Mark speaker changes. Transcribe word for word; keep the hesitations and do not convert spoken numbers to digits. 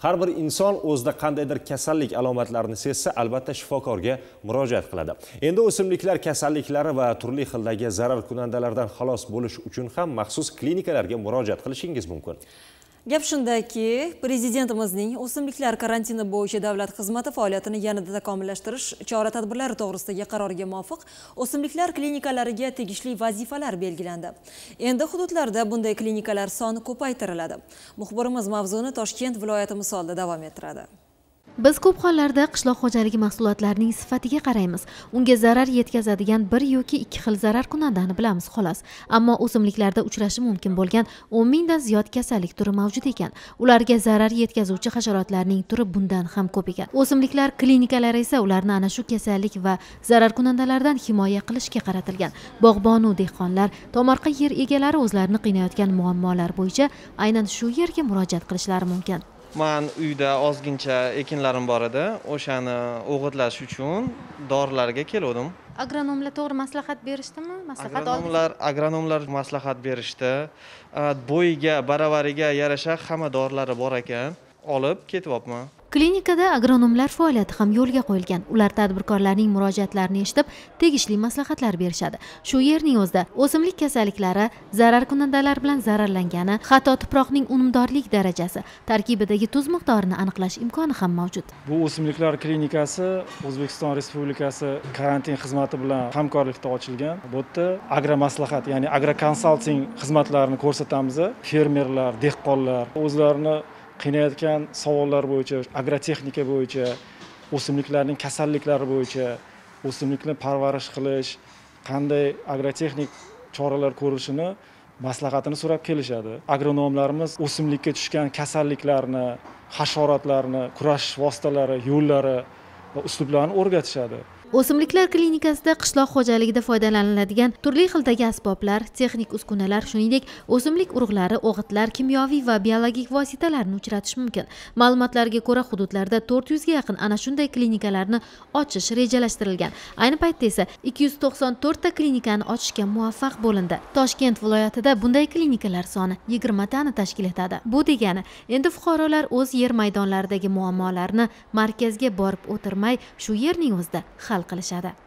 Speaker 1: Har bir inson o'zida qandaydir kasallik alomatlarini sezsa, albatta shifokorga murojaat qiladi. Endi o'simliklar kasalliklari va turli xildagi zarar kunandalardan xalos bo'lish uchun ham maxsus klinikalarga murojaat qilishingiz mumkin.
Speaker 2: Gap shundaki, Prezidentimizning o'simliklar karantini bo'yicha davlat xizmati faoliyatini yanada takomillashtirish chora-tadbirlari to'g'risidagi qaroriga muvofiq o'simliklar klinikalariga tegishli vazifalar belgilandi. Endi hududlarda bunday klinikalar soni ko'paytiriladi. Muxbirimiz mavzuni Toshkent viloyati misolida davom ettiradi.
Speaker 3: Biz ko'p hollarda qishloq xo'jaligi mahsulotlarining sifatiga qaraymiz. Unga zarar yetkazadigan bir yoki ikki xil zarar kunandani bilamiz xolos. Ammo o'simliklarda uchrashi mumkin bo'lgan o'n mingdan ziyod kasallik turi mavjud ekan. Ularga zarar yetkazuvchi hasharotlarning turi bundan ham ko'p ekan. O'simliklar klinikalari esa ularni ana shu kasallik va zarar kunandalardan himoya qilishga qaratilgan. Bog'bonu dehqonlar, tomorqa yer egalari o'zlarini qiynayotgan muammolar bo'yicha aynan shu yerga murojaat qilishlari mumkin.
Speaker 4: Men uyda ozgincha ekinlarim bor edi. O'shani o'g'itlash uchun dorilarga keldim.
Speaker 3: Agronomlar to'g'ri maslahat berishdimi? Maslahat
Speaker 4: agronomlar agronomlar maslahat berishdi. Bo'yiga, baravariga yarasha hamma dorilari bor ekan. Olib ketyapman.
Speaker 3: Klinikada agronomlar faoliyati ham yo'lga qo'yilgan. Ular tadbirkorlarning murojaatlarini eshitib, tegishli maslahatlar berishadi. Shu yerning o'zida o'simlik kasalliklari, zarar kunandalar bilan zararlangani, hatto tuproqning unumdorlik darajasi, tarkibidagi tuz miqdorini aniqlash imkoni ham mavjud.
Speaker 5: Bu o'simliklar klinikasi O'zbekiston Respublikasi karantin xizmati bilan hamkorlikda ochilgan. Bu yerda agromaslahat, ya'ni agrokonsalting xizmatlarini ko'rsatamiz. Fermerlar, dehqonlar o'zlarini qiynayotgan savollar bo'yicha, agrotexnika bo'yicha, o'simliklarning kasalliklari bo'yicha, o'simlikni parvarish qilish, qanday agrotexnik choralar ko'rishini maslahatini so'rab kelishadi. Agronomlarimiz o'simlikka tushgan kasalliklarni, hasharotlarni, kurashish vositalari, yo'llari va uslublarni o'rgatishadi.
Speaker 3: O'simliklar klinikasida qishloq xo'jaligida foydalaniladigan turli xildagi asboblar, texnik uskunalar, shuningdek, o'simlik urug'lari, o'g'itlar, kimyoviy va biologik vositalarni uchratish mumkin. Ma'lumotlarga ko'ra, hududlarda to'rt yuzga yaqin ana shunday klinikalarni ochish rejalashtirilgan. Ayni paytda esa ikki yuz to'qson to'rt ta klinikani ochishga muvaffaq bo'lindi. Toshkent viloyatida bunday klinikalar soni yigirma tani tashkil etadi. Bu degani, endi fuqarolar o'z yer maydonlaridagi muammolarni markazga borib o'tirmay, shu yerning o'zida hal qilishadi.